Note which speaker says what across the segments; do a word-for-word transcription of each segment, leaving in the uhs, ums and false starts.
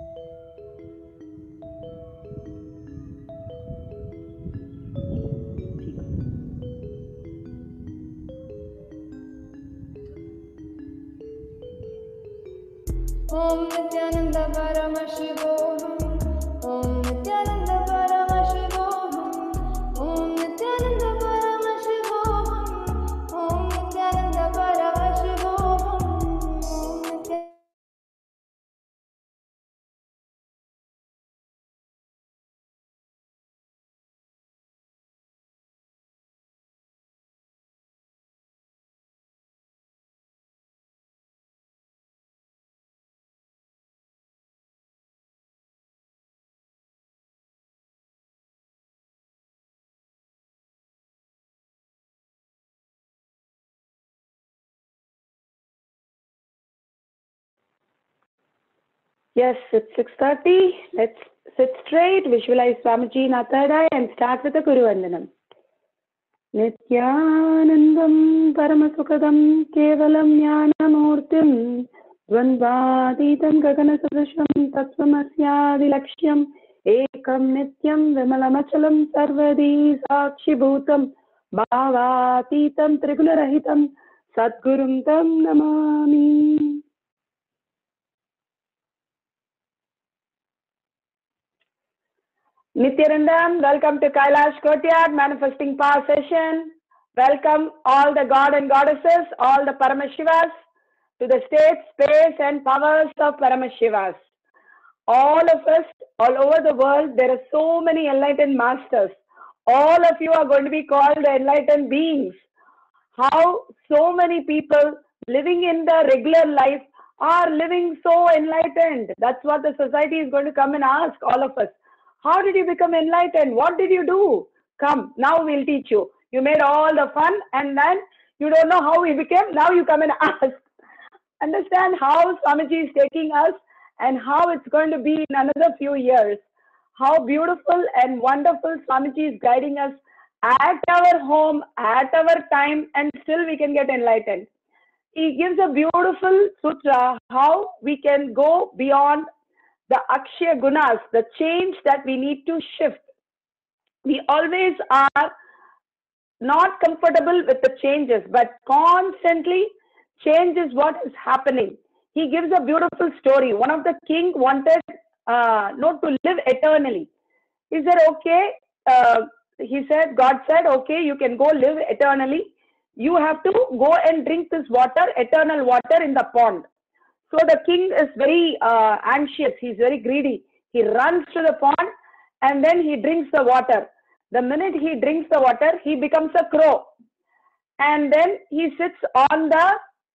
Speaker 1: Om Nithyananda Paramashivam, Om Nithyananda Paramashivam, Om Nithyananda Paramashivam, Om Nithyananda Paramashivam, Om Nithyananda.
Speaker 2: Yes, it's six thirty. Let's sit straight, visualize Swamiji in our third eye and start with the Guru Vandanam. Nithyanandam Paramasukadam Kevalam Jnanamurtim Dvandvaditam Gaganasadrisham Tattvamasya Laksham Ekam Nityam Vimalamachalam Sarvadi Sakshi Bhutam Bhavatitam Trigunarahitam Sadgurum Tam Namami. Nithyanandam, welcome to Kailash Courtyard Manifesting Power Session. Welcome all the God and Goddesses, all the Paramashivas to the state, space and powers of Paramashivas. All of us, all over the world, there are so many enlightened masters. All of you are going to be called the enlightened beings. How so many people living in the regular life are living so enlightened. That's what the society is going to come and ask all of us. How did you become enlightened? What did you do? Come, now we'll teach you. You made all the fun and then you don't know how we became. Now you come and ask. Understand how Swamiji is taking us and how it's going to be in another few years. How beautiful and wonderful Swamiji is guiding us at our home, at our time, and still we can get enlightened. He gives a beautiful sutra how we can go beyond the Akshaya Gunas, the change that we need to shift. We always are not comfortable with the changes, but constantly change is what is happening. He gives a beautiful story. One of the king wanted uh, not to live eternally. He said, okay, uh, he said, God said, okay, you can go live eternally. You have to go and drink this water, eternal water in the pond. So the king is very uh, anxious, he's very greedy. He runs to the pond and then he drinks the water. The minute he drinks the water, he becomes a crow. And then he sits on the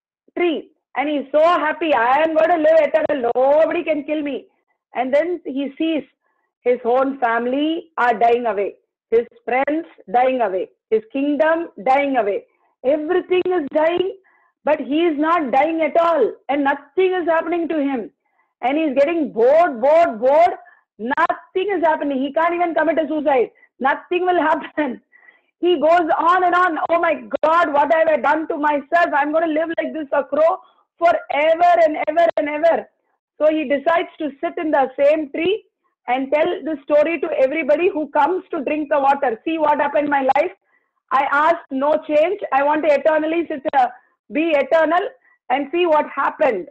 Speaker 2: tree and he's so happy, I am going to live eternal, nobody can kill me. And then he sees his own family are dying away, his friends dying away, his kingdom dying away. Everything is dying. But he is not dying at all and nothing is happening to him. And he is getting bored, bored, bored. Nothing is happening. He can't even commit a suicide. Nothing will happen. He goes on and on. Oh my God, what have I done to myself? I'm going to live like this, a crow, forever and ever and ever. So he decides to sit in the same tree and tell the story to everybody who comes to drink the water. See what happened in my life. I asked no change. I want to eternally sit uh, be eternal and see what happened.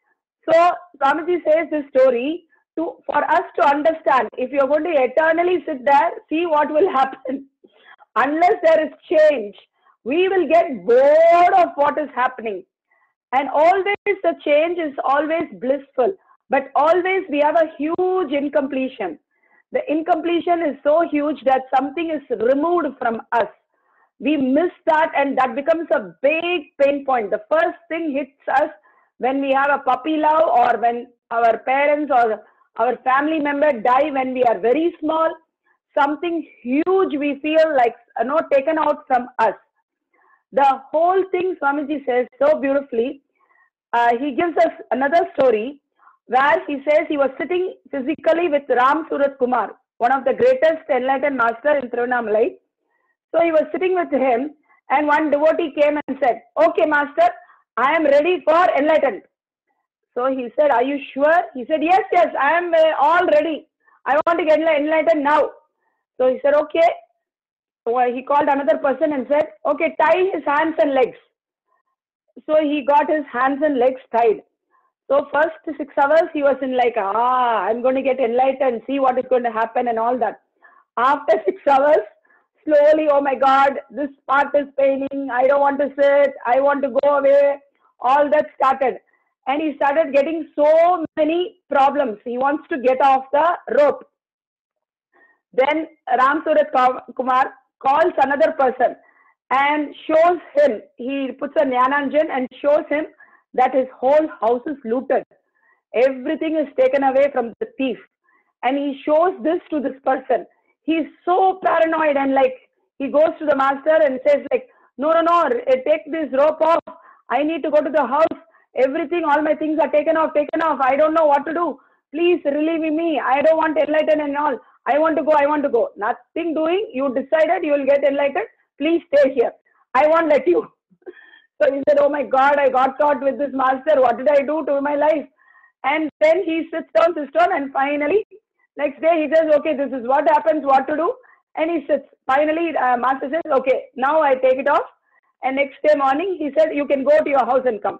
Speaker 2: So Swamiji says this story to for us to understand. If you're going to eternally sit there, see what will happen. Unless there is change, we will get bored of what is happening. And always the change is always blissful, but always we have a huge incompletion. The incompletion is so huge that something is removed from us. We miss that and that becomes a big pain point. The first thing hits us when we have a puppy love or when our parents or our family member die when we are very small. Something huge we feel like you know, taken out from us. The whole thing Swamiji says so beautifully. Uh, he gives us another story where he says he was sitting physically with Ram Surat Kumar, one of the greatest enlightened master in Tiruvannamalai. So he was sitting with him and one devotee came and said, okay master, I am ready for enlightenment. So he said, are you sure? He said, yes, yes, I am uh, all ready. I want to get enlightened now. So he said, okay. So he called another person and said, okay, tie his hands and legs. So he got his hands and legs tied. So first six hours he was in like, ah, I'm going to get enlightened, see what is going to happen and all that. After six hours, slowly, oh my God, this part is paining. I don't want to sit. I want to go away. All that started. And he started getting so many problems. He wants to get off the rope. Then Ram Surat Kumar calls another person and shows him, he puts a Jnananjan and shows him that his whole house is looted. Everything is taken away from the thief. And he shows this to this person. He's so paranoid and like, he goes to the master and says like, no, no, no, take this rope off. I need to go to the house. Everything, all my things are taken off, taken off. I don't know what to do. Please relieve me. I don't want enlightened and all. I want to go, I want to go. Nothing doing. You decided you will get enlightened. Please stay here. I won't let you. So he said, oh my God, I got caught with this master. What did I do to my life? And then he sits down, sits down, and finally, next day he says, okay, this is what happens, what to do. And he sits. Finally, uh, master says, okay, now I take it off. And next day morning, he said, you can go to your house and come.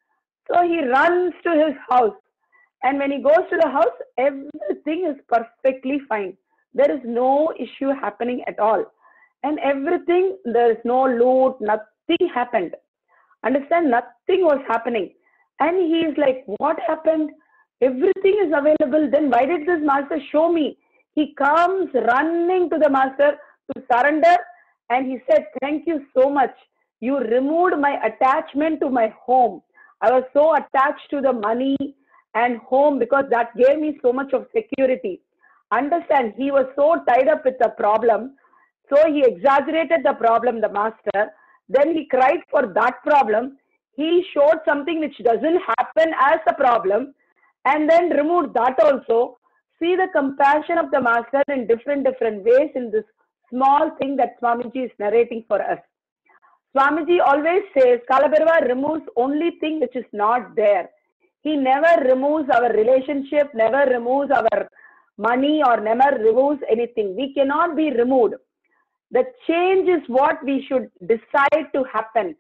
Speaker 2: So he runs to his house. And when he goes to the house, everything is perfectly fine. There is no issue happening at all. And everything, there is no loot, nothing happened. Understand? Nothing was happening. And he is like, what happened? Everything is available. Then why did this master show me? He comes running to the master to surrender. And he said, thank you so much. You removed my attachment to my home. I was so attached to the money and home because that gave me so much of security. Understand, he was so tied up with the problem. So he exaggerated the problem, the master. Then he cried for that problem. He showed something which doesn't happen as a problem and then removed that also. See the compassion of the master in different, different ways in this small thing that Swamiji is narrating for us. Swamiji always says, Kalabhairava removes only thing which is not there. He never removes our relationship, never removes our money or never removes anything. We cannot be removed. The change is what we should decide to happen.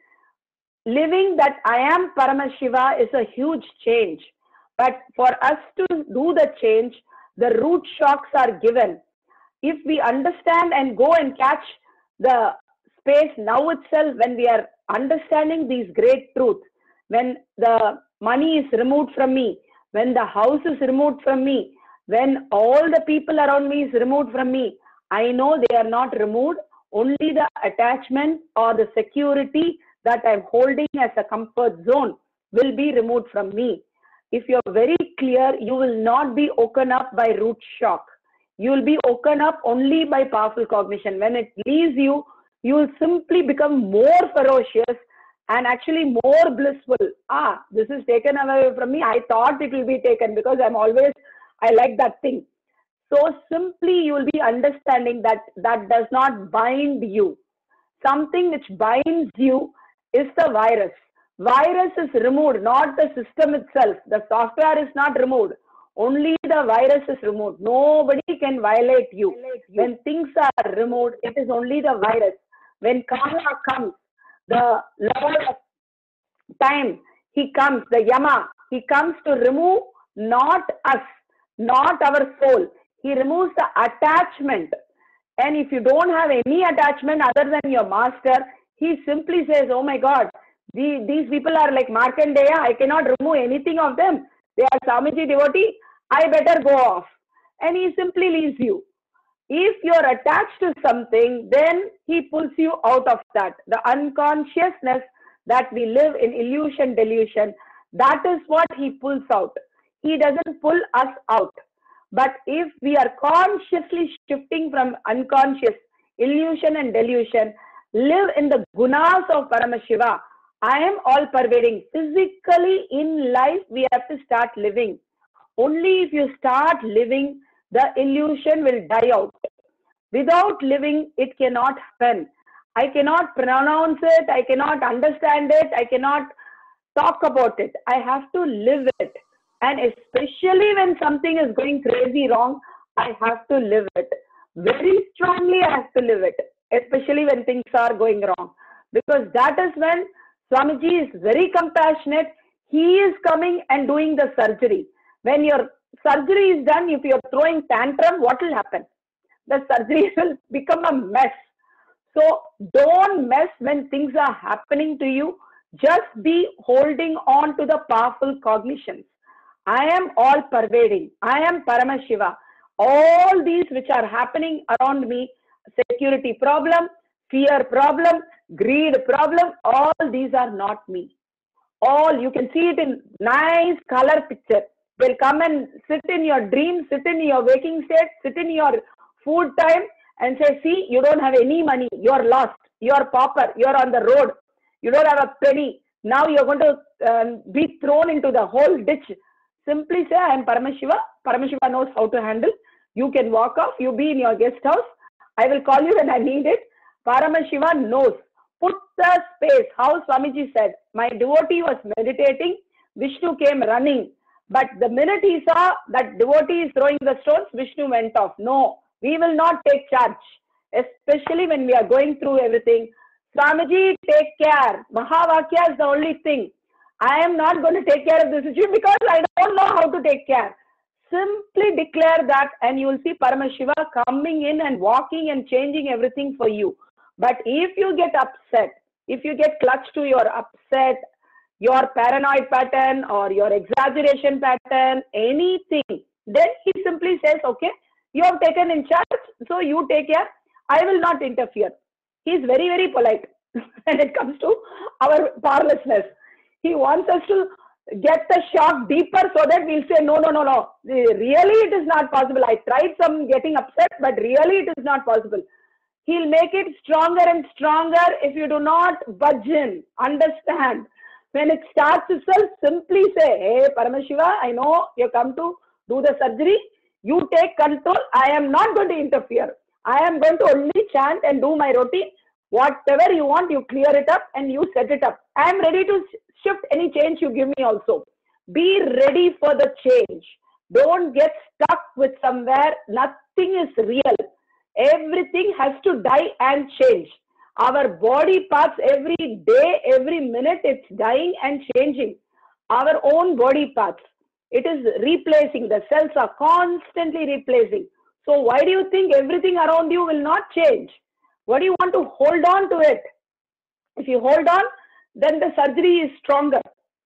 Speaker 2: Living that I am Paramashiva is a huge change. But for us to do the change, the root shocks are given. If we understand and go and catch the space now itself, when we are understanding these great truths, when the money is removed from me, when the house is removed from me, when all the people around me is removed from me, I know they are not removed. Only the attachment or the security that I'm holding as a comfort zone will be removed from me. If you're very clear, you will not be woken up by root shock. You will be woken up only by powerful cognition. When it leaves you, you will simply become more ferocious and actually more blissful. Ah, this is taken away from me. I thought it will be taken because I'm always, I like that thing. So simply you will be understanding that that does not bind you. Something which binds you is the virus. Virus is removed, not the system itself. The software is not removed. Only the virus is removed. Nobody can violate you. Violate you. When things are removed, it is only the virus. When karma comes, the Lord of time, he comes, the Yama, he comes to remove not us, not our soul. He removes the attachment. And if you don't have any attachment other than your master, he simply says, oh my God, the, these people are like Markandeya. I cannot remove anything of them. They are Swamiji devotee. I better go off. And he simply leaves you. If you are attached to something, then he pulls you out of that. The unconsciousness that we live in illusion, delusion, that is what he pulls out. He doesn't pull us out. But if we are consciously shifting from unconscious, illusion and delusion, live in the gunas of Paramashiva, I am all pervading. Physically in life, we have to start living. Only if you start living, the illusion will die out. Without living, it cannot happen. I cannot pronounce it. I cannot understand it. I cannot talk about it. I have to live it. And especially when something is going crazy wrong, I have to live it. Very strongly I have to live it, especially when things are going wrong. Because that is when Swamiji is very compassionate. He is coming and doing the surgery. When your surgery is done, if you are throwing tantrum, what will happen? The surgery will become a mess. So don't mess when things are happening to you. Just be holding on to the powerful cognitions. I am all pervading. I am Paramashiva. All these which are happening around me, security problem, fear problem, greed problem, all these are not me. All, you can see it in nice color picture. They'll come and sit in your dream, sit in your waking state, sit in your food time and say, see, you don't have any money, you're lost, you're pauper, you're on the road, you don't have a penny, now you're going to uh, be thrown into the whole ditch. Simply say, I am Paramashiva. Paramashiva knows how to handle. You can walk off, you be in your guest house. I will call you when I need it. Paramashiva knows. Put the space. How Swamiji said, my devotee was meditating, Vishnu came running. But the minute he saw that devotee is throwing the stones, Vishnu went off. No, we will not take charge. Especially when we are going through everything. Swamiji, take care. Mahavakya is the only thing. I am not going to take care of this issue because I don't know how to take care. Simply declare that and you will see Paramashiva coming in and walking and changing everything for you. But if you get upset, if you get clutched to your upset, your paranoid pattern or your exaggeration pattern, anything, then he simply says, okay, you have taken in charge, so you take care. I will not interfere. He is very, very polite when it comes to our powerlessness. He wants us to get the shock deeper so that we'll say, no, no, no, no. Really, it is not possible. I tried some getting upset, but really it is not possible. He'll make it stronger and stronger if you do not budge in. Understand. When it starts itself, simply say, hey, Paramashiva, I know you come to do the surgery. You take control. I am not going to interfere. I am going to only chant and do my routine. Whatever you want, you clear it up and you set it up. I am ready to shift any change you give me also. Be ready for the change. Don't get stuck with somewhere. Nothing is real. Everything has to die and change. Our body parts every day, every minute, it's dying and changing. Our own body parts. It is replacing. The cells are constantly replacing. So why do you think everything around you will not change? What do you want to hold on to it? If you hold on, then the surgery is stronger.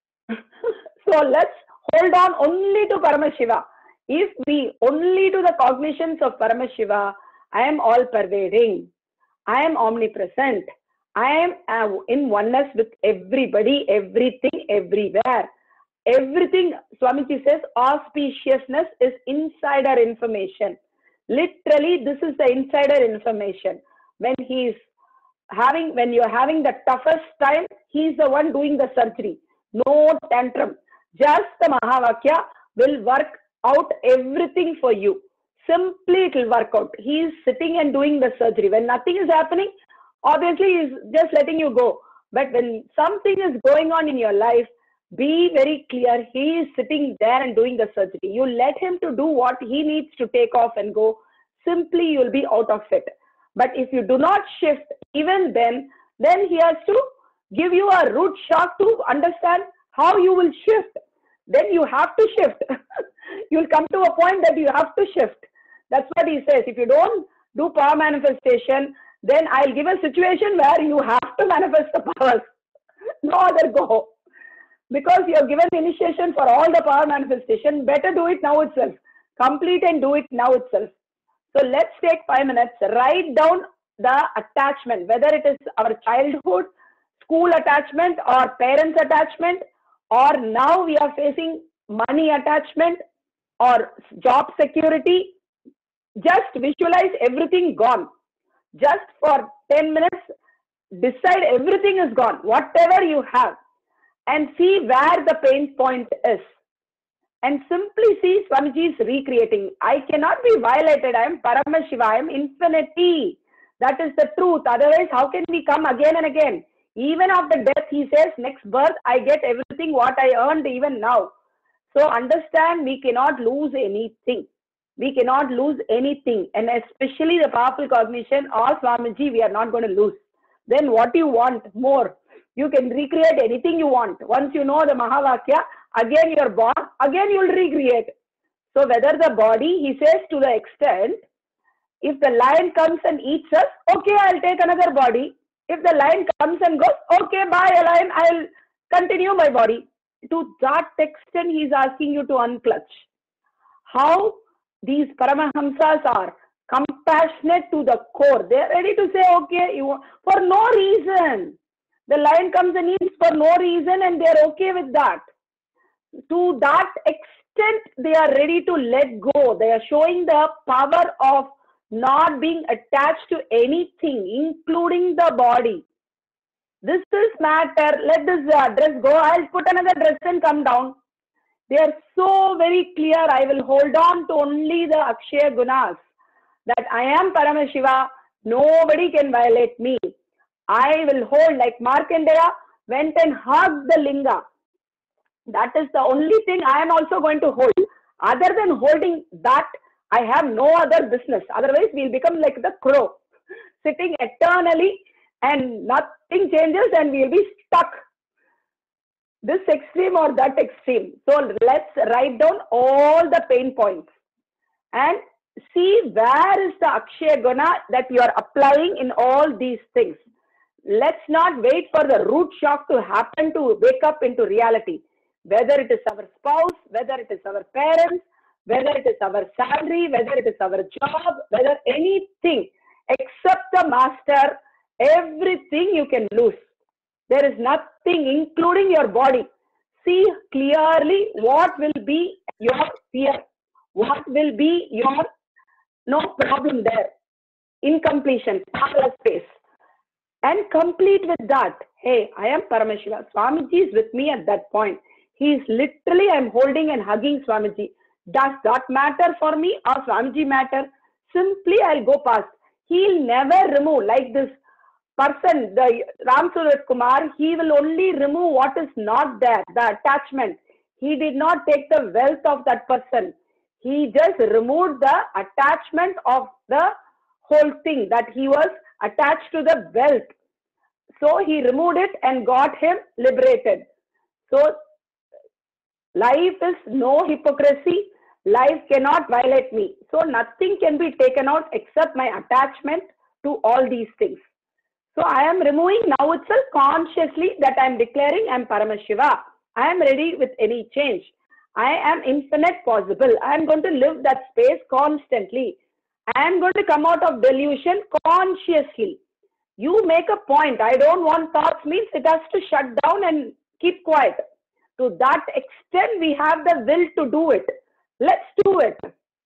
Speaker 2: So let's hold on only to Paramashiva. If we only to the cognitions of Paramashiva, I am all pervading. I am omnipresent. I am uh, in oneness with everybody, everything, everywhere. Everything, Swamiji says, auspiciousness is insider information. Literally, this is the insider information. When he's having, when you're having the toughest time, he's the one doing the surgery. No tantrum. Just the Mahavakya will work out everything for you. Simply it will work out. He is sitting and doing the surgery. When nothing is happening, obviously he is just letting you go. But when something is going on in your life, be very clear. He is sitting there and doing the surgery. You let him to do what he needs to take off and go. Simply you will be out of it. But if you do not shift, even then, then he has to give you a root shock to understand how you will shift. Then you have to shift. You'll come to a point that you have to shift. That's what he says. If you don't do power manifestation, then I'll give a situation where you have to manifest the powers. No other go. Because you have given initiation for all the power manifestation, better do it now itself. Complete and do it now itself. So let's take five minutes, write down the attachment, whether it is our childhood, school attachment or parents attachment, or now we are facing money attachment or job security. Just visualize everything gone. Just for ten minutes, decide everything is gone, whatever you have, and see where the pain point is. And simply see Swamiji is recreating. I cannot be violated. I am Paramashiva. I am infinity. That is the truth. Otherwise, how can we come again and again? Even after death, he says, next birth, I get everything what I earned even now. So understand, we cannot lose anything. We cannot lose anything. And especially the powerful cognition or Swamiji, we are not going to lose. Then what you want more? You can recreate anything you want. Once you know the Mahavakya, again you are born, again you will recreate. So whether the body, he says to the extent, if the lion comes and eats us, okay, I'll take another body. If the lion comes and goes, okay, bye lion, I'll continue my body. To that extent, he is asking you to unclutch. How these Paramahamsas are compassionate to the core. They are ready to say, okay, you want, for no reason. The lion comes and eats for no reason and they are okay with that. To that extent, they are ready to let go. They are showing the power of not being attached to anything, including the body. This is matter. Let this uh, dress go. I'll put another dress and come down. They are so very clear. I will hold on to only the Akshaya Gunas. That I am Paramashiva. Nobody can violate me. I will hold, like Markandeya went and hugged the Linga. That is the only thing I am also going to hold. Other than holding that, I have no other business. Otherwise, we'll become like the crow, sitting eternally and nothing changes and we'll be stuck. This extreme or that extreme. So let's write down all the pain points and see where is the Akshaya Guna that you are applying in all these things. Let's not wait for the root shock to happen to wake up into reality. Whether it is our spouse, whether it is our parents, whether it is our salary, whether it is our job, whether anything except the master, everything you can lose. There is nothing, including your body. See clearly what will be your fear, what will be your no problem there. Incompletion, parallel space. And complete with that. Hey, I am Paramashiva. Swamiji is with me at that point. He is literally, I am holding and hugging Swamiji. Does that matter for me or Swamiji matter? Simply I'll go past. He'll never remove, like this person, the Ram Surat Kumar, he will only remove what is not there, the attachment. He did not take the wealth of that person. He just removed the attachment of the whole thing, that he was attached to the wealth. So he removed it and got him liberated. So life is no hypocrisy. Life cannot violate me. So nothing can be taken out except my attachment to all these things. So I am removing now itself consciously that I am declaring I am Paramashiva. I am ready with any change. I am infinite possible. I am going to live that space constantly. I am going to come out of delusion consciously. You make a point. I don't want thoughts means it has to shut down and keep quiet. To that extent, we have the will to do it. Let's do it.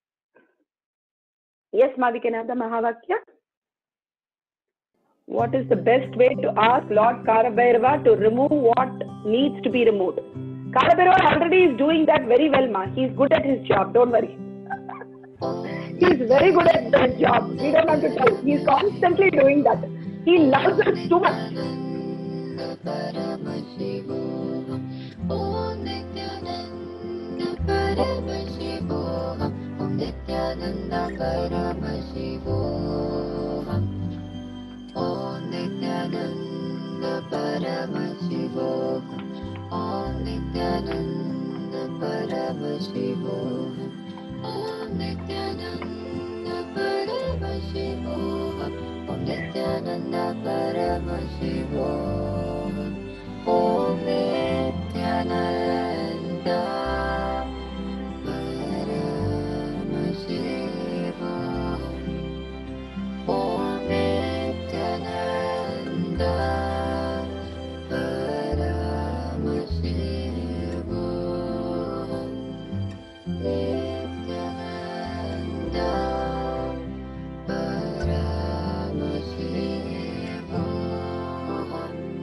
Speaker 2: Yes, Ma, we can have the Mahavakya. What is the best way to ask Lord Kalabhairava to remove what needs to be removed? Kalabhairava already is doing that very well, Ma. He is good at his job. Don't worry. He is very good at his job. We don't have to tell. He is constantly doing that. He loves us too much.
Speaker 1: Om Nithyananda Paramashivam. Om Nithyananda Paramashivam. Om Nithyananda Paramashivam. Om Nithyananda Paramashivam. Om Nithyananda Paramashivam. Om Nithyananda Paramashivam. Nithyananda Paramashivam.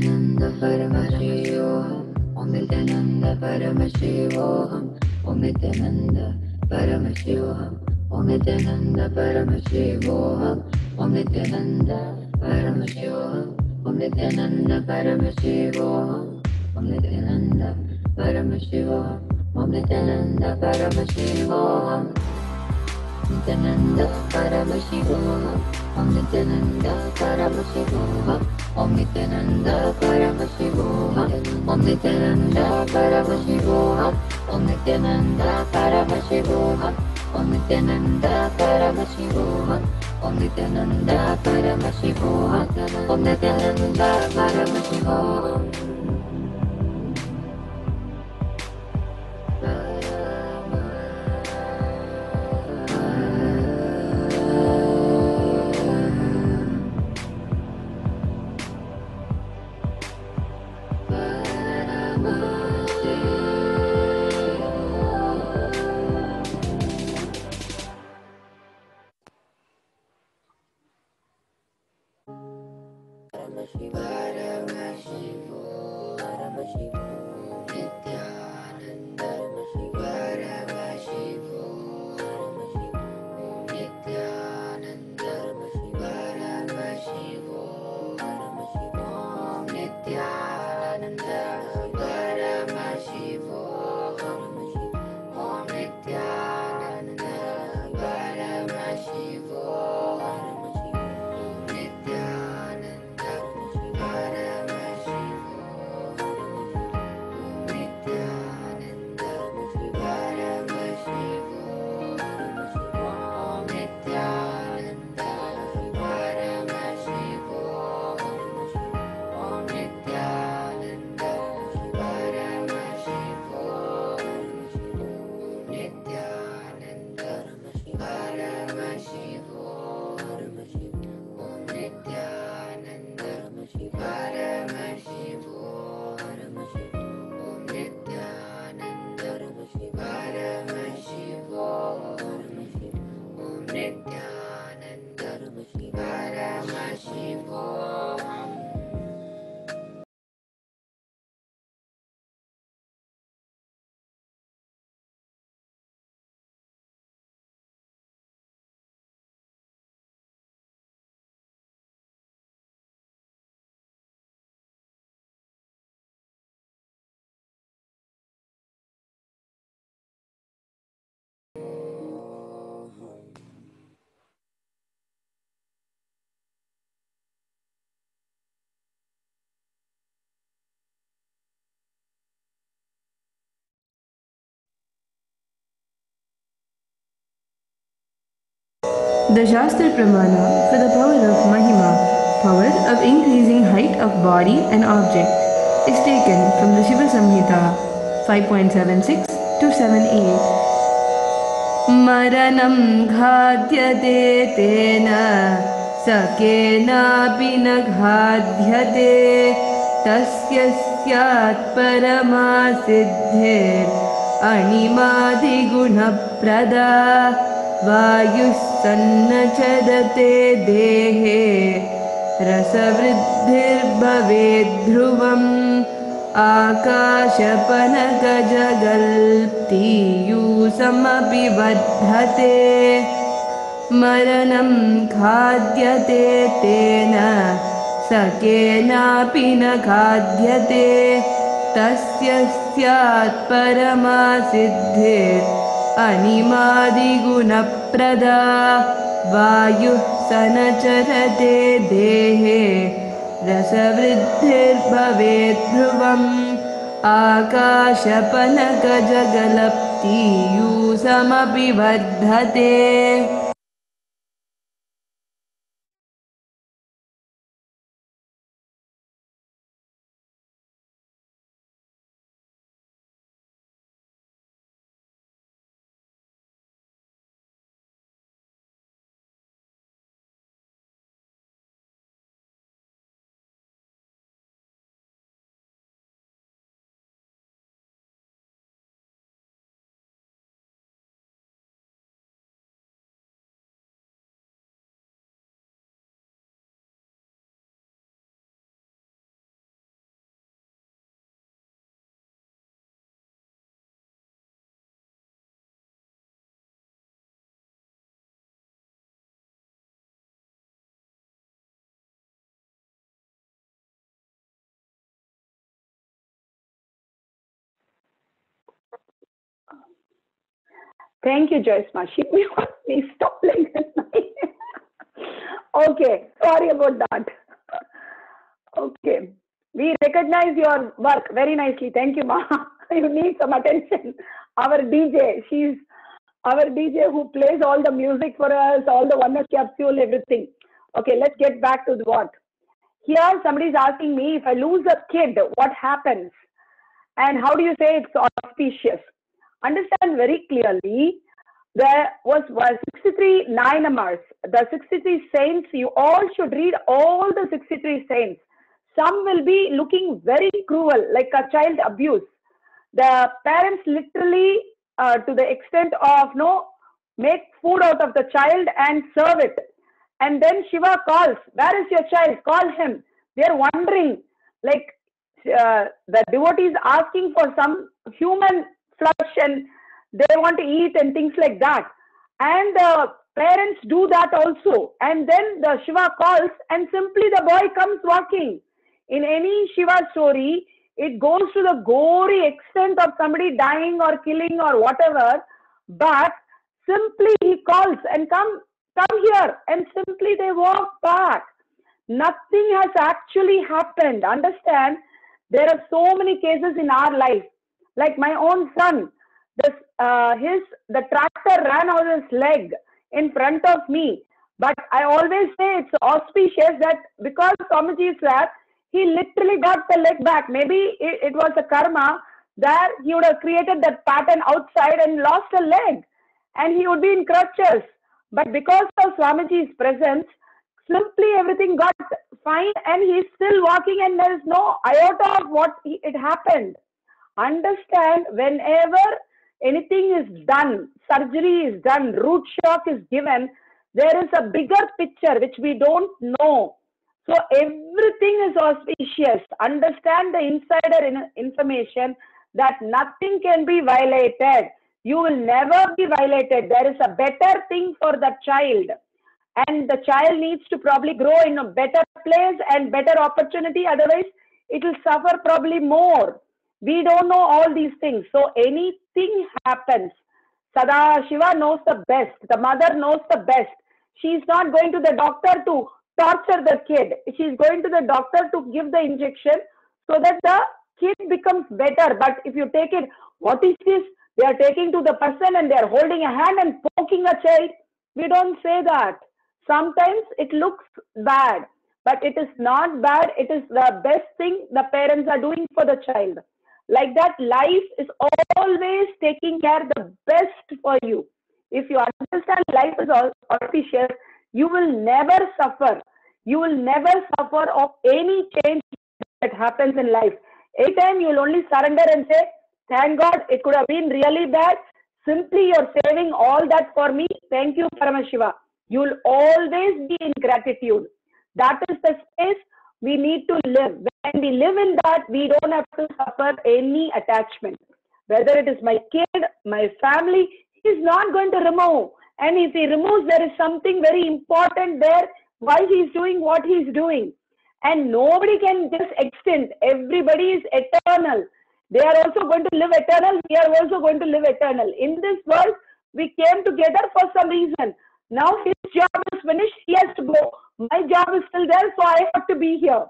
Speaker 1: Nithyananda Paramashivam, Om Nithyananda Paramashivam, Om Nithyananda Paramashivam, Om Nithyananda Paramashivam, Om Nithyananda Paramashivam, Om Nithyananda Paramashivam, Om Nithyananda Paramashivam, Om Nithyananda Paramashivam, Nithyananda Paramashivam, Om Nithyananda Paramashivam, Om Nithyananda Paramashivam, Om Nithyananda Paramashivam, Om Nithyananda Paramashivam, Om Nithyananda Paramashivam, Om Nithyananda Paramashivam, Om Nithyananda Paramashivam.
Speaker 3: The Shastra Pramana for the power of Mahima, power of increasing height of body and object, is taken from the Shiva Samhita five point seven six to seven eight. Maranam ghādyate tena sakenapi na ghādyate tasya syat paramasiddhir animadi guna prada वायुस्सन्नचरते देहे रसवृद्धिर्भवेद्ध्रुवम् आकाशपनकजगल्तीयूसमपि वर्धते मरणं खाद्यते तेन सकेनापि न खाद्यते तस्य स्यात् परमासिद्धिर् अनिमादिगुणप्रदा वायुः सनचरते देहे रसवृद्धिर्भवेत् ध्रुवम् आकाशपनकजगलप्तीयूसमपि वर्धते।
Speaker 2: Thank you, Joyce Ma. She please stop like this. Okay, sorry about that. Okay, we recognize your work very nicely. Thank you, Ma. You need some attention. Our D J, she's our D J who plays all the music for us, all the wellness capsule, everything. Okay, let's get back to the what. Here, somebody is asking me, if I lose a kid, what happens? And how do you say it's auspicious? Understand very clearly, there was, was sixty-three Nayanamars, the sixty-three saints. You all should read all the sixty-three saints. Some will be looking very cruel, like a child abuse. The parents literally, uh, to the extent of, no, make food out of the child and serve it. And then Shiva calls, where is your child? Call him. They are wondering, like, uh, the devotees asking for some human flesh and they want to eat and things like that. And the parents do that also. And then the Shiva calls and simply the boy comes walking. In any Shiva story, it goes to the gory extent of somebody dying or killing or whatever. But simply he calls and come, come here. And simply they walk back. Nothing has actually happened. Understand? There are so many cases in our life. Like my own son, this, uh, his, the tractor ran out of his leg in front of me. But I always say it's auspicious that because Swamiji is there, he literally got the leg back. Maybe it, it was a karma that he would have created that pattern outside and lost a leg. And he would be in crutches. But because of Swamiji's presence, simply everything got fine and he's still walking and there is no iota of what he, it happened. Understand, whenever anything is done, surgery is done, root shock is given, there is a bigger picture which we don't know. So everything is auspicious. Understand the insider in information that nothing can be violated. You will never be violated. There is a better thing for the child. And the child needs to probably grow in a better place and better opportunity. Otherwise, it will suffer probably more. We don't know all these things. So anything happens. Sada Shiva knows the best. The mother knows the best. She is not going to the doctor to torture the kid. She is going to the doctor to give the injection so that the kid becomes better. But if you take it, what is this? They are taking to the person and they are holding a hand and poking a child. We don't say that. Sometimes it looks bad, but it is not bad. It is the best thing the parents are doing for the child. Like that, life is always taking care the best for you. If you understand life is auspicious, you will never suffer. You will never suffer of any change that happens in life. Anytime you will only surrender and say, thank God, it could have been really bad. Simply you're saving all that for me. Thank you, Paramashiva. You will always be in gratitude. That is the space we need to live. When we live in that, we don't have to suffer any attachment. Whether it is my kid, my family, he is not going to remove. And if he removes, there is something very important there, why he is doing what he is doing. And nobody can just extend. Everybody is eternal. They are also going to live eternal. We are also going to live eternal. In this world, we came together for some reason. Now his job is finished. He has to go. My job is still there, so I have to be here.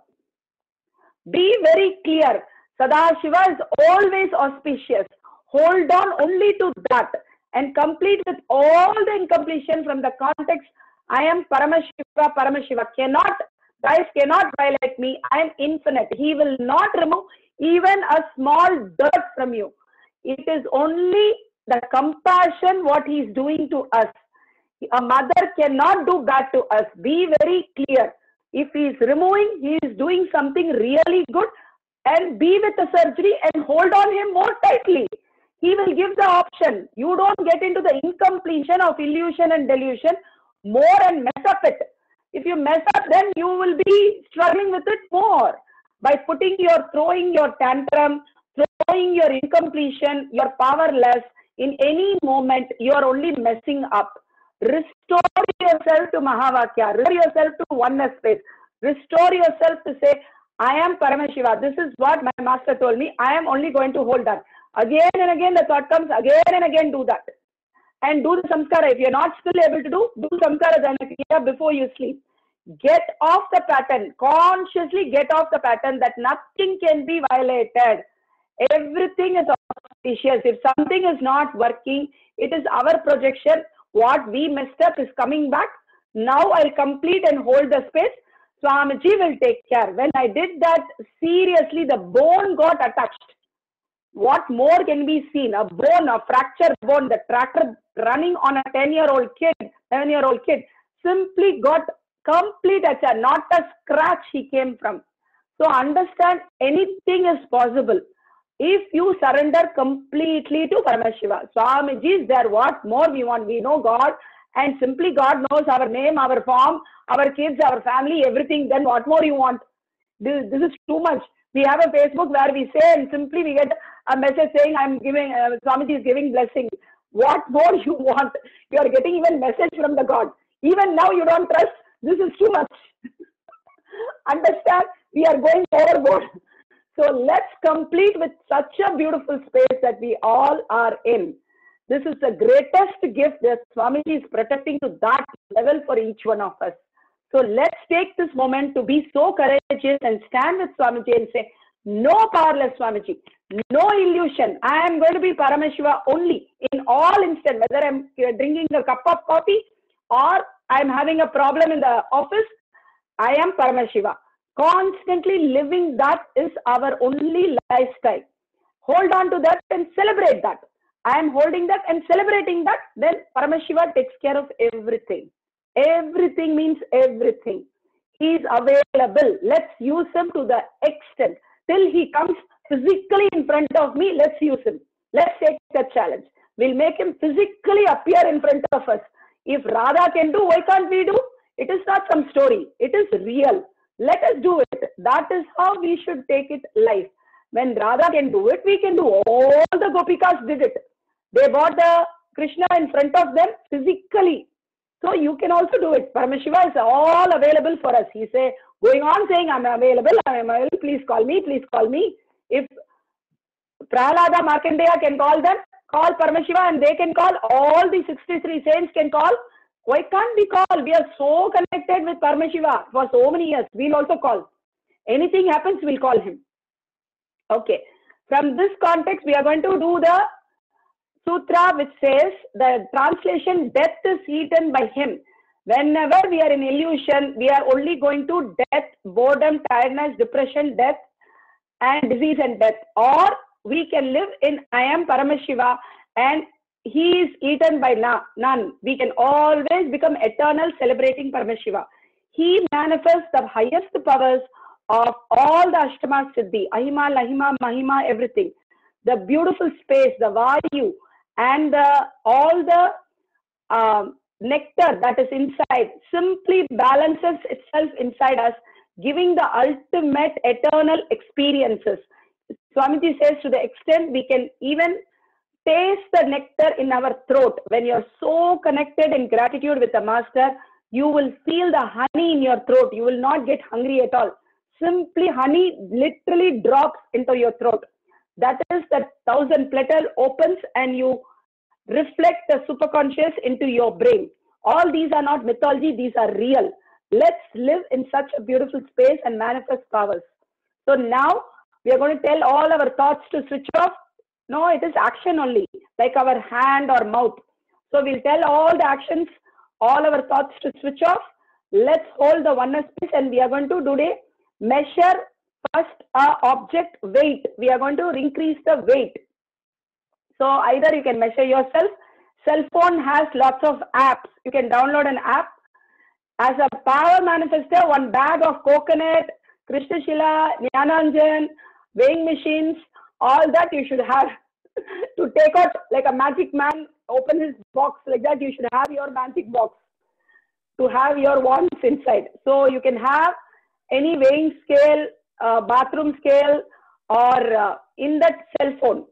Speaker 2: Be very clear. Sadashiva is always auspicious. Hold on only to that and complete with all the incompletion from the context. I am Paramashiva. Paramashiva cannot, guys, cannot violate me. I am infinite. He will not remove even a small dirt from you. It is only the compassion what he is doing to us. A mother cannot do bad to us. Be very clear. If he is removing, he is doing something really good, and be with the surgery and hold on him more tightly. He will give the option. You don't get into the incompletion of illusion and delusion more and mess up it. If you mess up, then you will be struggling with it more. By putting your, throwing your tantrum, throwing your incompletion, your powerless, in any moment, you are only messing up. Restore yourself to Mahavakya. Restore yourself to oneness space. Restore yourself to say, I am Paramashiva. This is what my master told me. I am only going to hold that. Again and again the thought comes, again and again do that. and do the samskara. If you're not still able to do, do samskara Janakriya before you sleep. Get off the pattern. Consciously get off the pattern that nothing can be violated. Everything is auspicious. If something is not working, it is our projection. What we messed up is coming back. Now I'll complete and hold the space. Swamiji will take care. When I did that, seriously, the bone got attached. What more can be seen? A bone, a fractured bone, the tractor running on a ten-year-old kid, ten-year-old kid, simply got complete acha, not a scratch he came from. So understand, anything is possible if you surrender completely to Paramashiva. Swamiji is there. What more we want? We know God, and simply God knows our name, our form, our kids, our family, everything. Then what more you want? This, this is too much. We have a Facebook where we say, and simply we get a message saying, I'm giving, uh, Swamiji is giving blessing. What more you want? You are getting even message from the God. Even now you don't trust. This is too much. Understand? We are going overboard. So let's complete with such a beautiful space that we all are in. This is the greatest gift that Swamiji is protecting to that level for each one of us. So let's take this moment to be so courageous and stand with Swamiji and say, no powerless Swamiji, no illusion. I am going to be Paramashiva only in all instant, whether I'm drinking a cup of coffee or I'm having a problem in the office, I am Paramashiva. Constantly living that is our only lifestyle. Hold on to that and celebrate that. I am holding that and celebrating that, then Paramashiva takes care of everything. Everything means everything. He is available. Let's use him to the extent. Till he comes physically in front of me, let's use him. Let's take the challenge. We'll make him physically appear in front of us. If Radha can do, why can't we do? It is not some story. It is real. Let us do it. That is how we should take it life. When Radha can do it, we can do. All the Gopikas did it. They brought the Krishna in front of them physically. So you can also do it. Paramashiva is all available for us. He say, going on saying, I'm available, I'm available, please call me, please call me. If Prahlada, Markandeya can call them, call Paramashiva, and they can call, all the sixty-three saints can call. Why can't we call? We are so connected with Paramashiva for so many years. We'll also call. Anything happens, we'll call him. Okay. From this context, we are going to do the sutra which says, the translation, death is eaten by him. Whenever we are in illusion, we are only going to death, boredom, tiredness, depression, death, and disease and death. Or we can live in I am Paramashiva and he is eaten by none. We can always become eternal celebrating Paramashiva. He manifests the highest powers of all the Ashtama Siddhi, Ahima, Lahima, Mahima, everything. The beautiful space, the Vayu, and the, all the um, nectar that is inside simply balances itself inside us, giving the ultimate eternal experiences. Swamiji says, to the extent we can even taste the nectar in our throat. When you're so connected in gratitude with the Master, you will feel the honey in your throat. You will not get hungry at all. Simply honey literally drops into your throat. That is the thousand petal opens and you reflect the superconscious into your brain. All these are not mythology, these are real. Let's live in such a beautiful space and manifest powers. So now we are going to tell all our thoughts to switch off. No, it is action only, like our hand or mouth. So we'll tell all the actions, all our thoughts to switch off. Let's hold the oneness space, and we are going to today measure first a object weight. We are going to increase the weight. So either you can measure yourself. Cell phone has lots of apps. You can download an app. As a power manifester, one bag of coconut, Krishna Shila, Jnananjan, weighing machines, all that you should have to take out like a magic man, open his box like that. You should have your magic box to have your wands inside. So you can have any weighing scale, uh, bathroom scale, or uh, in that cell phone,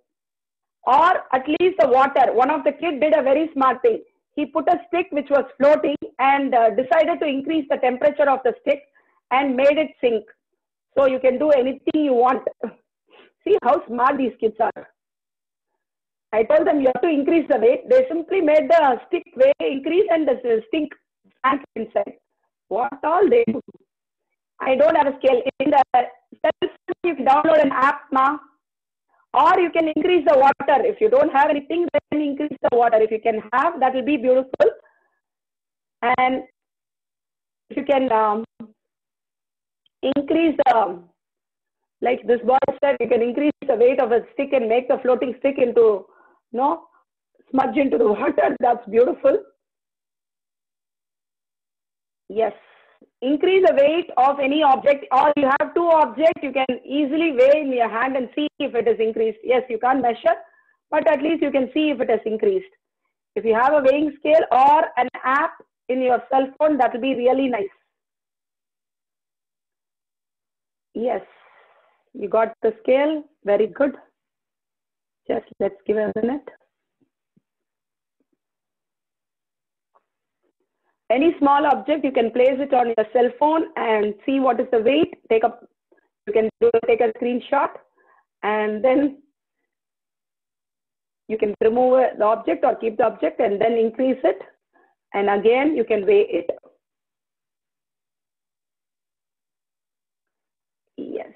Speaker 2: or at least the water. One of the kids did a very smart thing. He put a stick which was floating and uh, decided to increase the temperature of the stick and made it sink. So you can do anything you want. See how smart these kids are. I told them you have to increase the weight. They simply made the stick weight increase and the stick sank inside. What all they do? I don't have a scale. In the cell phone, you can download an app now, or you can increase the water. If you don't have anything, then increase the water. If you can have, that will be beautiful. And if you can um, increase the, like this boy said, you can increase the weight of a stick and make the floating stick into, no, smudge into the water. That's beautiful. Yes. Increase the weight of any object, or you have two objects, you can easily weigh in your hand and see if it is increased. Yes, you can't measure, but at least you can see if it has increased. If you have a weighing scale or an app in your cell phone, that will be really nice. Yes, you got the scale. Very good. Just let's give a minute. Any small object, you can place it on your cell phone and see what is the weight. Take up, you can do, take a screenshot, and then you can remove the object or keep the object and then increase it. And again, you can weigh it. Yes.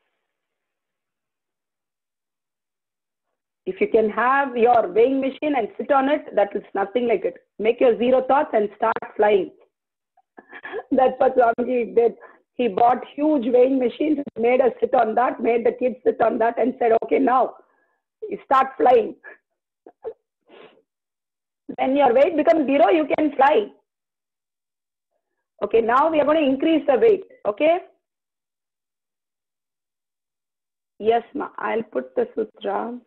Speaker 2: If you can have your weighing machine and sit on it, that is nothing like it. Make your zero thoughts and start flying. That's what Swamiji did. He bought huge weighing machines, made us sit on that, made the kids sit on that and said, okay, now you start flying. When your weight becomes zero, you can fly. Okay, now we are going to increase the weight. Okay. Yes, ma. I'll put the sutra.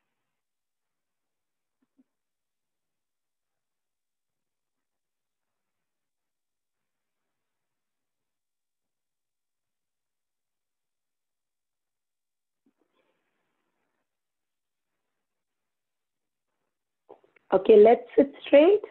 Speaker 2: Okay, let's sit straight.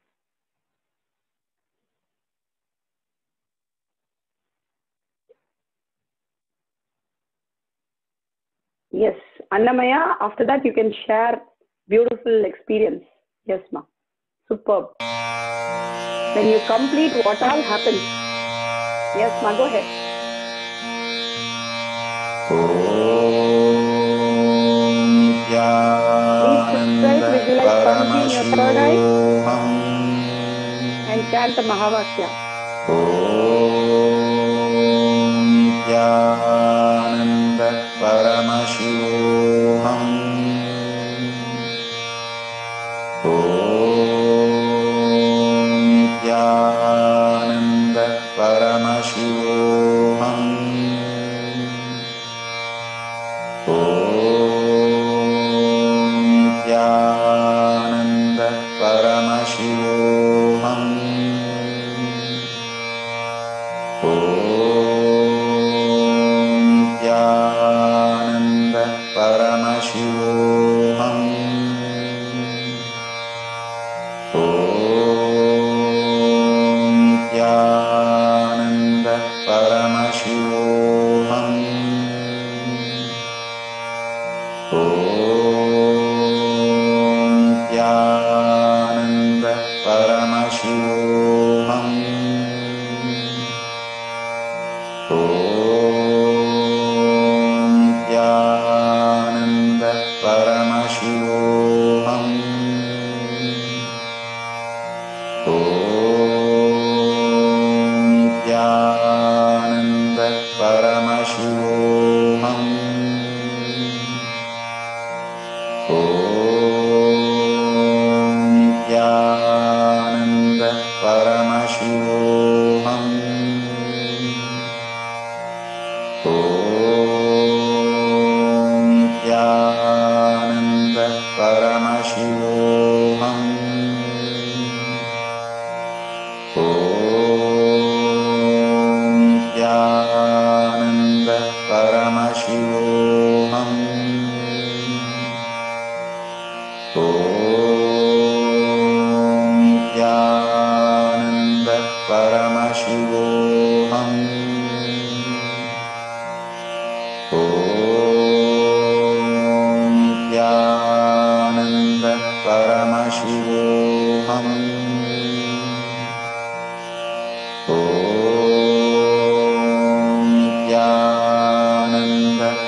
Speaker 2: Yes, Annamaya, after that you can share beautiful experience. Yes, ma. Superb. When you complete, what all happens? Yes, ma, go ahead. Please sit straight, visualize Swamiji in your third eye and chant the Mahavakya.
Speaker 4: Om Nithyananda Paramashivam. Om Nithyananda Paramashivam. Om Nithyananda Paramashivam. Om Nithyananda Paramashivam. Om Nithyananda Paramashivam. Om Nithyananda Paramashivam. Om Nithyananda Paramashivam. Om Nithyananda Paramashivam.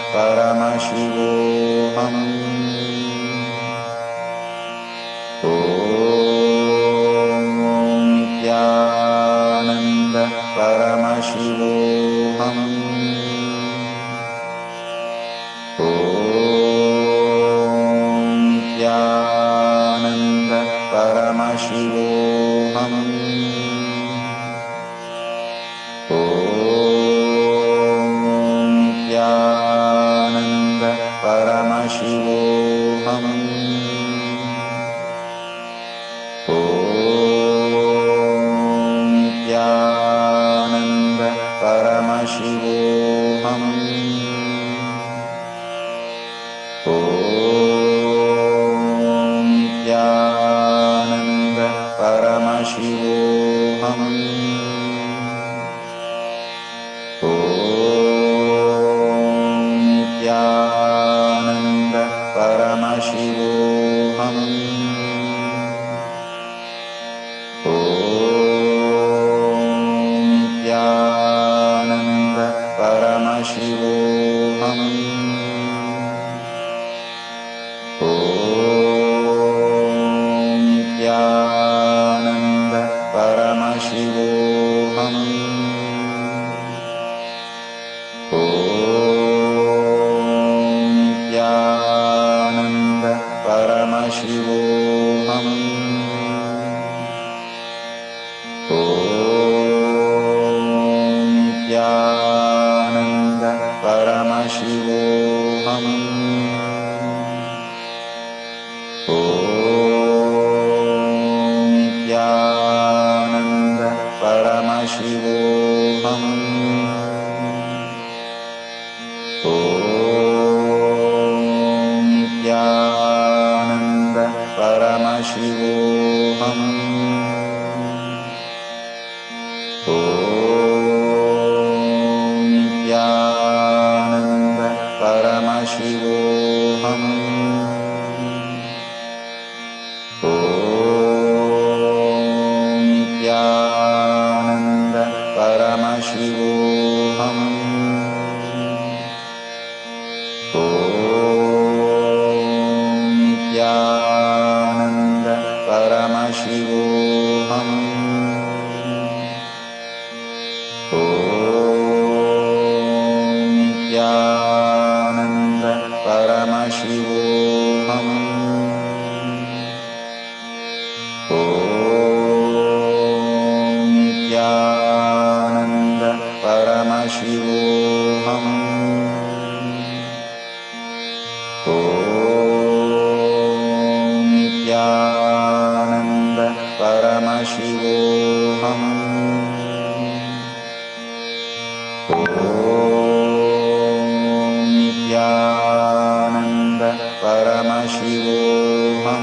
Speaker 5: Paramashivoham. Nithyananda Paramashivoham. Om Nithyananda Paramashivoham. Om Nithyananda Paramashivoham. Nithyananda Paramashivoham. Om Nithyananda Paramashivoham. Om Nithyananda Paramashivoham. Nithyananda Paramashivoham. Om Nithyananda Paramashivoham. Om Nithyananda Paramashivoham. Nithyananda Paramashivoham. Om Nithyananda Paramashivoham. Om Nithyananda Paramashivoham. Nithyananda Paramashivoham. Om Nithyananda Paramashivoham. Om Nithyananda Paramashivoham. Nithyananda Paramashivoham. Om Nithyananda Paramashivoham. Om Nithyananda Paramashivoham. Nithyananda Paramashivoham.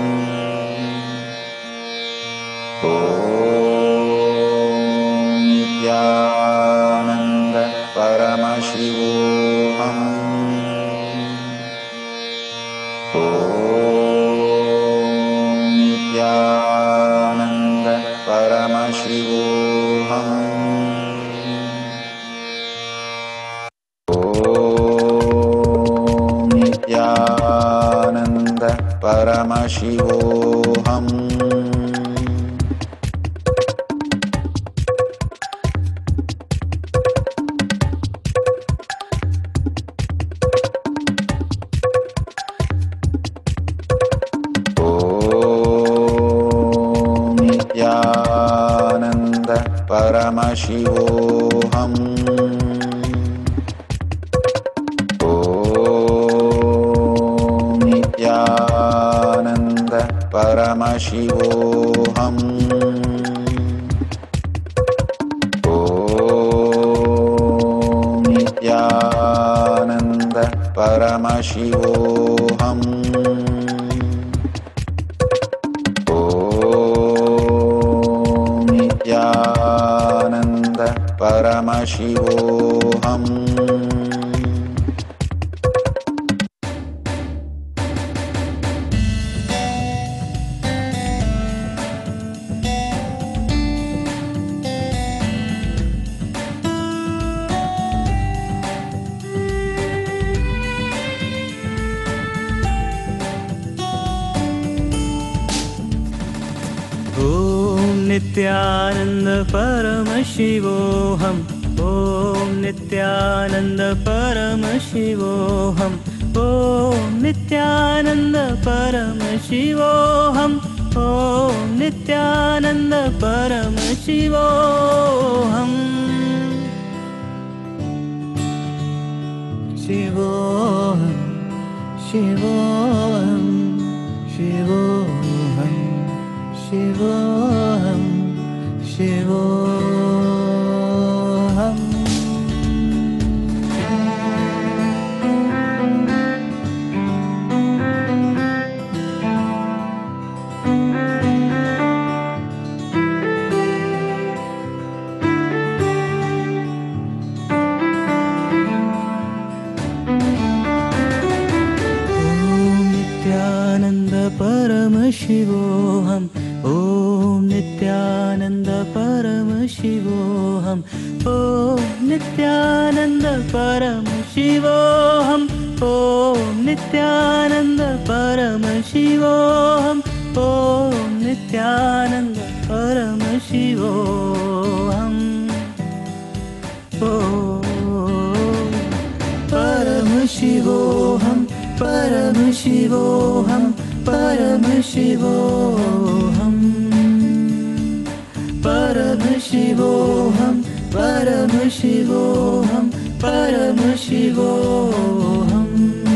Speaker 5: Om Nithyananda Paramashivoham. Om Nithyananda Paramashivoham. Nithyananda Paramashivoham. Om Nithyananda Paramashivoham. Nithyananda Paramashivoham. Om Nithyananda Paramashivoham. Om Nithyananda Paramashivoham.
Speaker 6: Nityanand परमशिवोऽहम् ॐ नित्यानंद परमशिवोऽहम् ॐ नित्यानंद परमशिवोऽहम् ॐ नित्यानंद परमशिवोऽहम् शिवोऽहम् शिवोऽहम् शिवोऽहम् शिवोऽहम् शिवोऽहम् परमशिवोऽहम् ॐ नित्यानंद परमशिवोऽहम् ॐ नित्यानंद परमशिवोऽहम् ॐ नित्यानंद परमशिवोऽहम् ॐ नित्यानंद परमशिवोऽहम् ॐ परमशिवोऽहम् परमशिवोऽहम् परमशिवोऽहम् परमशिवोऽहम् परमशिवोऽहम् परमशिवोऽहम्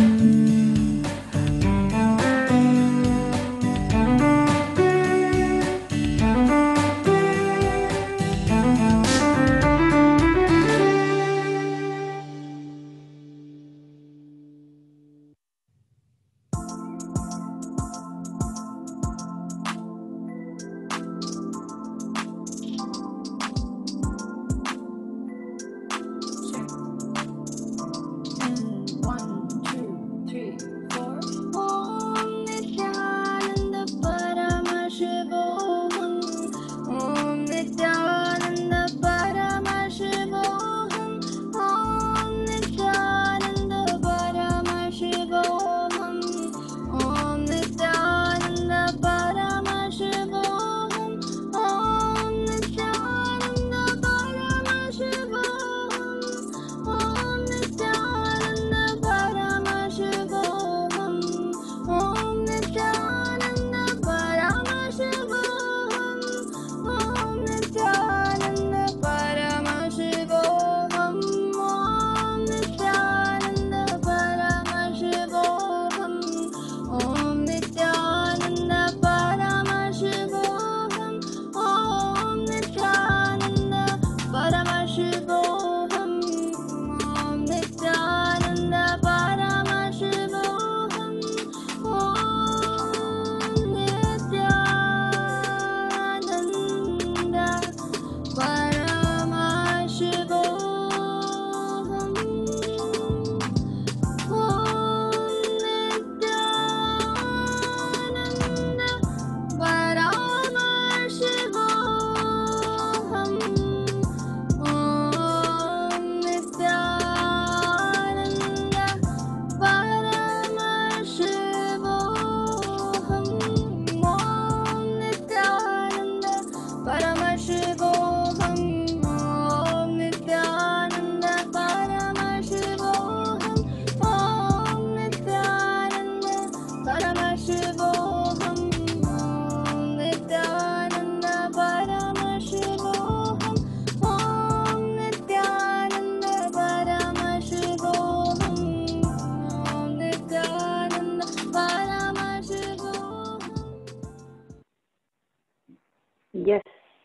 Speaker 2: Yes.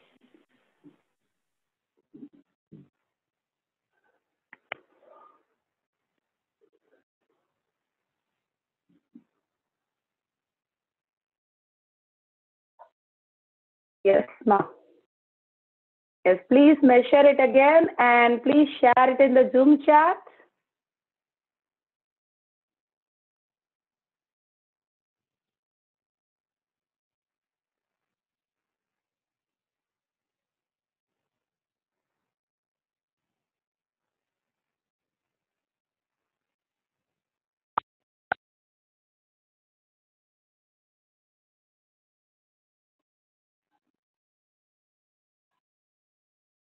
Speaker 2: Yes, ma. Yes, please measure it again and please share it in the Zoom chat.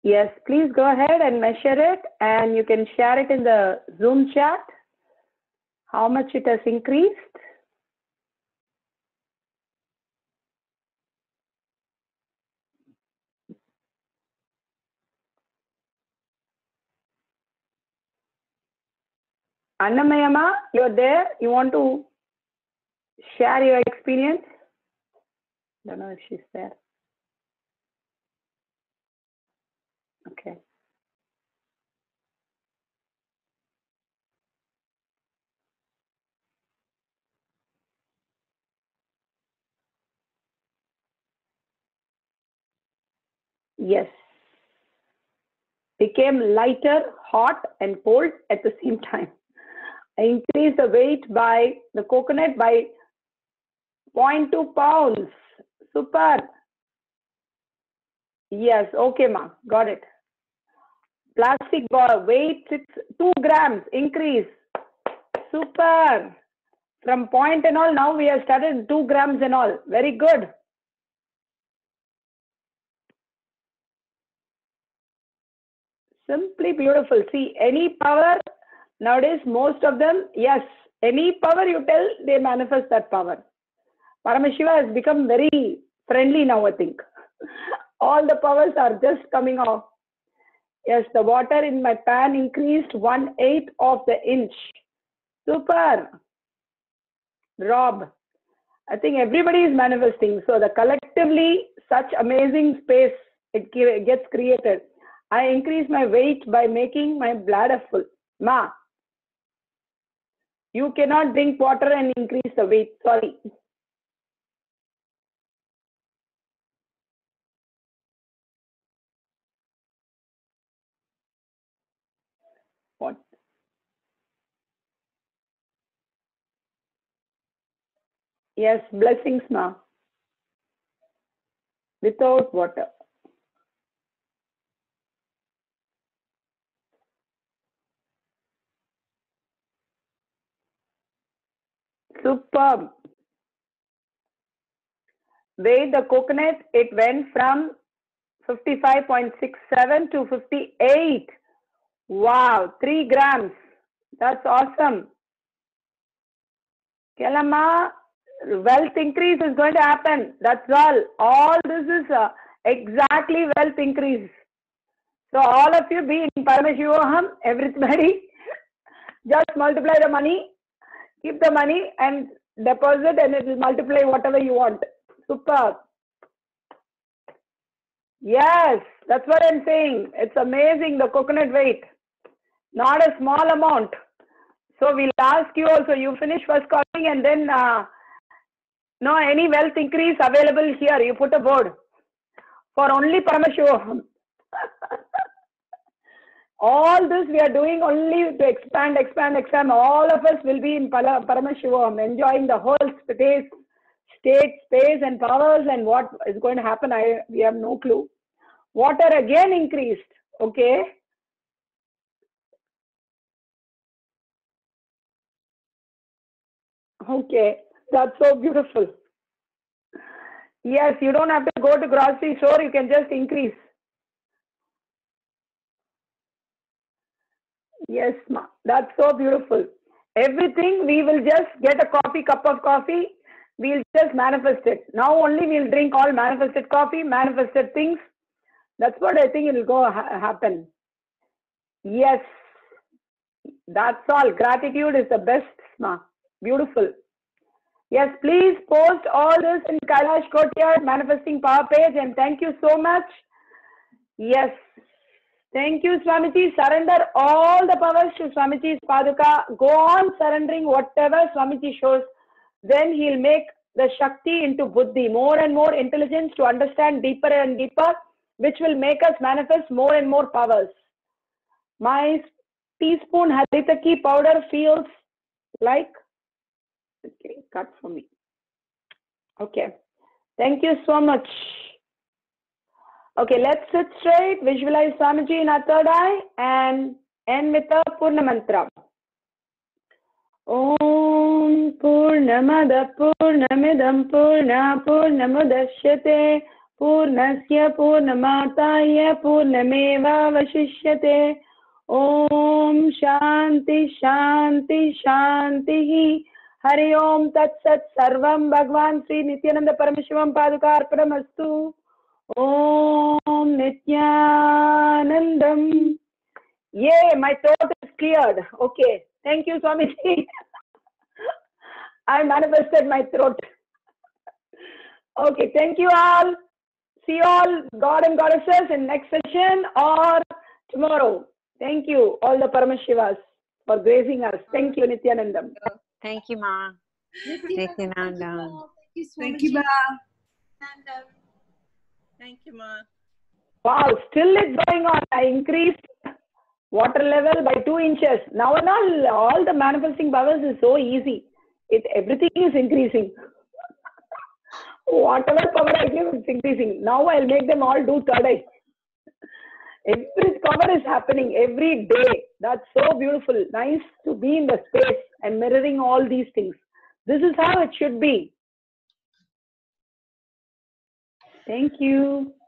Speaker 2: Yes, please go ahead and measure it, and you can share it in the Zoom chat, how much it has increased. Annamayama, you're there? You want to share your experience? I don't know if she's there. Okay. Yes. Became lighter, hot, and cold at the same time. I increased the weight by the coconut by zero point two pounds. Super. Yes, okay, ma. Got it. Plastic ball, weight six, two grams increase. Super. From point and all, now we have started two grams and all. Very good. Simply beautiful. See, any power, nowadays, most of them, yes, any power you tell, they manifest that power. Paramashiva has become very friendly now, I think. All the powers are just coming off. Yes, the water in my pan increased one eighth of the inch. Super. Rob, I think everybody is manifesting. So the collectively, such amazing space, it gets created. I increase my weight by making my bladder full. Ma, you cannot drink water and increase the weight. Sorry. What? Yes, blessings, ma. Without water. Superb. Weighed the coconut, it went from fifty-five point six seven to fifty-eight. Wow, three grams. That's awesome. Kelama, wealth increase is going to happen. That's all. All this is uh, exactly wealth increase. So all of you be in Paramashivam, everybody, just multiply the money, keep the money and deposit, and it will multiply whatever you want. Super. Yes, that's what I'm saying. It's amazing, the coconut weight. Not a small amount. So we'll ask you also, you finish first calling and then uh, no, any wealth increase available here. You put a board for only Paramashivam. All this we are doing only to expand, expand, expand. All of us will be in Paramashivam, enjoying the whole space, state, space, and powers, and what is going to happen, I we have no clue. Water again increased. Okay. Okay, that's so beautiful. Yes, you don't have to go to grocery store, you can just increase. Yes, ma, that's so beautiful. Everything we will just get a coffee, cup of coffee, we'll just manifest it. Now only we'll drink all manifested coffee, manifested things. That's what I think it will go ha happen. Yes, that's all. Gratitude is the best, ma. Beautiful. Yes, please post all this in Kailash Courtyard Manifesting Power page, and thank you so much. Yes, thank you, Swamiji. Surrender all the powers to Swamiji's Paduka. Go on surrendering whatever Swamiji shows. Then he'll make the Shakti into Buddhi, more and more intelligence to understand deeper and deeper, which will make us manifest more and more powers. My teaspoon Haritaki powder feels like, okay, cut for me. Okay, thank you so much. Okay, let's sit straight, visualize Swamiji in our third eye, and end with a Purna mantra. Om Purnamada Purnamidam Purna Purnamudashyate पूर्णस्य पूर्णमादाय पूर्णमेवावशिष्यते। ॐ शान्ति शान्ति शान्तिः। हरि ओम तत्सत्। सर्वं भगवान श्री नित्यानंद परमशिवम पादुकार्पणमस्तु। ओम Nityanandam. Yay, my throat is cleared. Okay, thank you, Swamiji. I manifested my throat. Okay, thank you all. See you all, God and Goddesses, in next session or tomorrow. Thank you, all the Paramashivas, for gracing us. Thank you, Nityanandam.
Speaker 7: Thank you, Ma. Nityananda.
Speaker 8: Thank you, Ma.
Speaker 9: Thank you, Ma.
Speaker 2: Wow, still it's going on. I increased water level by two inches. Now and all, all the manifesting powers is so easy. It everything is increasing. Whatever power I give, it's increasing. Now I'll make them all do third eye. Every power is happening every day. That's so beautiful. Nice to be in the space and mirroring all these things. This is how it should be. Thank you.